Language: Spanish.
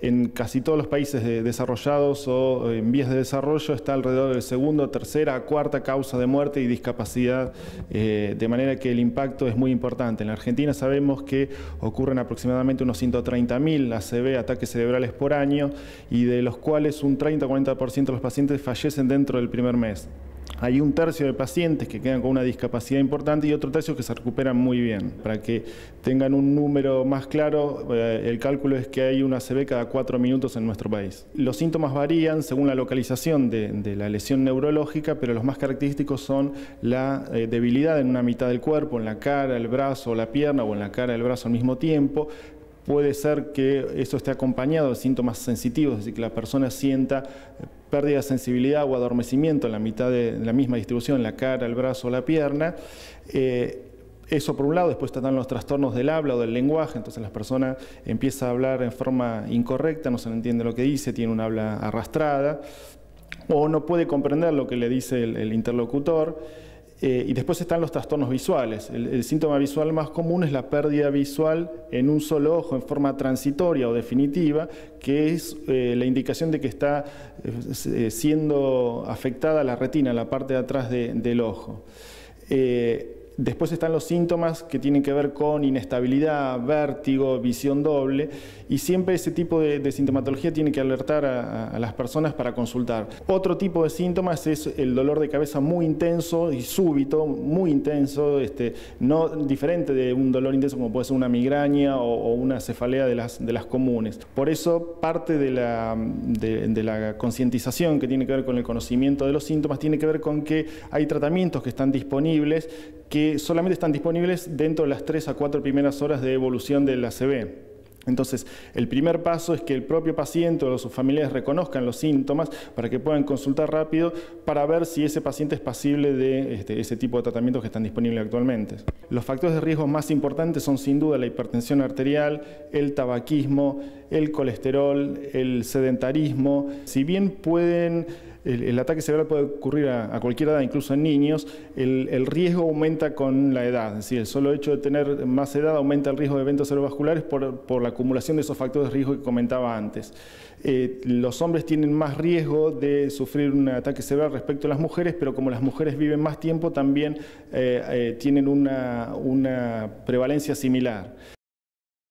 en casi todos los países desarrollados o en vías de desarrollo está alrededor del segundo, tercera, cuarta causa de muerte y discapacidad, de manera que el impacto es muy importante. En la Argentina sabemos que ocurren aproximadamente unos 130.000 ACV, ataques cerebrales por año, y de los cuales un 30-40% de los pacientes fallecen dentro del primer mes. Hay un tercio de pacientes que quedan con una discapacidad importante y otro tercio que se recuperan muy bien. Para que tengan un número más claro, el cálculo es que hay una ACV cada 4 minutos en nuestro país. Los síntomas varían según la localización de la lesión neurológica, pero los más característicos son la debilidad en una mitad del cuerpo, en la cara, el brazo o la pierna, o en la cara y el brazo al mismo tiempo. Puede ser que eso esté acompañado de síntomas sensitivos, es decir, que la persona sienta pérdida de sensibilidad o adormecimiento en la mitad de la misma distribución, en la cara, el brazo o la pierna. Eso por un lado. Después están los trastornos del habla o del lenguaje, entonces la persona empieza a hablar en forma incorrecta, no se le entiende lo que dice, tiene un habla arrastrada, o no puede comprender lo que le dice el interlocutor. Y después están los trastornos visuales. El síntoma visual más común es la pérdida visual en un solo ojo en forma transitoria o definitiva, que es la indicación de que está siendo afectada la retina, la parte de atrás del ojo. Después están los síntomas que tienen que ver con inestabilidad, vértigo, visión doble, y siempre ese tipo de sintomatología tiene que alertar a las personas para consultar. Otro tipo de síntomas es el dolor de cabeza muy intenso y súbito, muy intenso, no diferente de un dolor intenso como puede ser una migraña o una cefalea de las comunes. Por eso parte de la concientización que tiene que ver con el conocimiento de los síntomas tiene que ver con que hay tratamientos que están disponibles, que solamente están disponibles dentro de las 3 a 4 primeras horas de evolución del ACV. Entonces, el primer paso es que el propio paciente o sus familiares reconozcan los síntomas para que puedan consultar rápido para ver si ese paciente es pasible de ese tipo de tratamientos que están disponibles actualmente. Los factores de riesgo más importantes son sin duda la hipertensión arterial, el tabaquismo, el colesterol, el sedentarismo. Si bien el ataque cerebral puede ocurrir a cualquier edad, incluso en niños, el riesgo aumenta con la edad. Es decir, el solo hecho de tener más edad aumenta el riesgo de eventos cerebrovasculares por la acumulación de esos factores de riesgo que comentaba antes. Los hombres tienen más riesgo de sufrir un ataque cerebral respecto a las mujeres, pero como las mujeres viven más tiempo, también tienen una prevalencia similar.